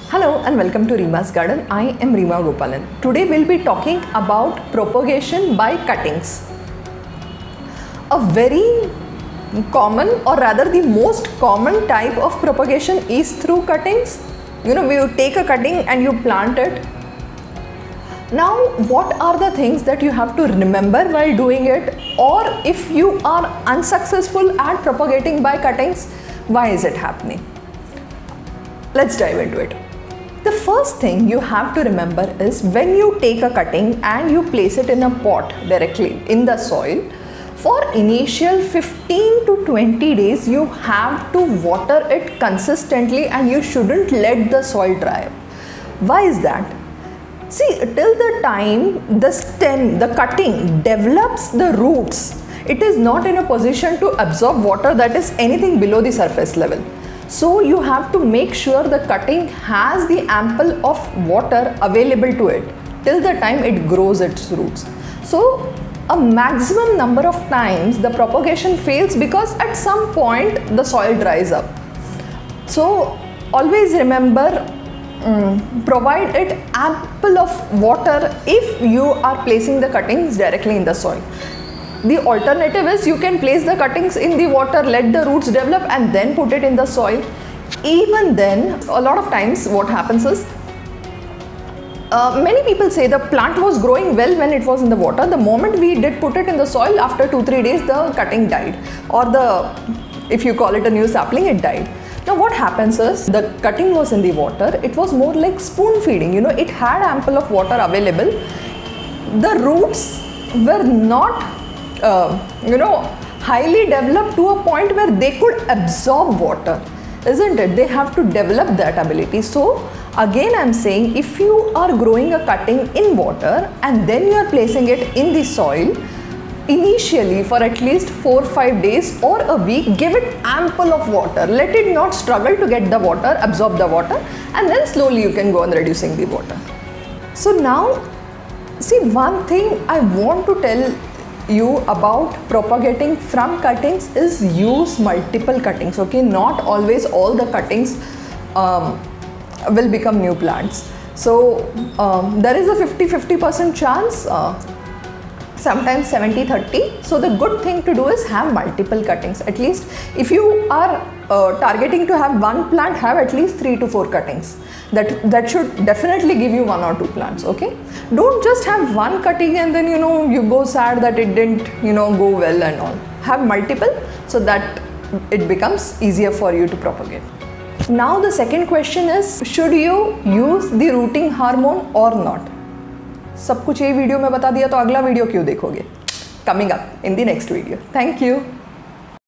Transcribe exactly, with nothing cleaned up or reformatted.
Hello and welcome to Reema's Garden. I am Reema Gopalan. Today we'll be talking about propagation by cuttings. A very common, or rather the most common type of propagation is through cuttings. You know, you take a cutting and you plant it. Now, what are the things that you have to remember while doing it? Or if you are unsuccessful at propagating by cuttings, why is it happening? Let's dive into it. The first thing you have to remember is when you take a cutting and you place it in a pot directly in the soil, for initial fifteen to twenty days you have to water it consistently and you shouldn't let the soil dry up. Why is that? See, till the time the stem, the cutting develops the roots, it is not in a position to absorb water that is anything below the surface level. So you have to make sure the cutting has the ample of water available to it till the time it grows its roots. So a maximum number of times the propagation fails because at some point the soil dries up. So always remember, um, provide it ample of water if you are placing the cuttings directly in the soil. The alternative is you can place the cuttings in the water, let the roots develop and then put it in the soil. Even then, a lot of times what happens is, uh, many people say the plant was growing well when it was in the water. The moment we did put it in the soil, after two to three days the cutting died, or the, if you call it a new sapling, it died. Now what happens is, the cutting was in the water, it was more like spoon feeding, you know, it had ample of water available. The roots were not Uh, you know, highly developed to a point where they could absorb water, isn't it? They have to develop that ability. So again I'm saying, if you are growing a cutting in water and then you are placing it in the soil, initially for at least four to five days or a week, give it ample of water. Let it not struggle to get the water, absorb the water, and then slowly you can go on reducing the water. So now, see, one thing I want to tell you about propagating from cuttings is use multiple cuttings. Okay, not always all the cuttings um, will become new plants. So um, there is a fifty fifty percent chance, uh, sometimes seventy thirty. So the good thing to do is have multiple cuttings. At least if you are uh, targeting to have one plant, have at least three to four cuttings. That that should definitely give you one or two plants. Okay, don't just have one cutting and then you know you go sad that it didn't you know go well and all. Have multiple so that it becomes easier for you to propagate. Now the second question is, should you use the rooting hormone or not? सब कुछ ये video में बता दिया तो अगला video क्यों देखोगे? Coming up in the next video. Thank you.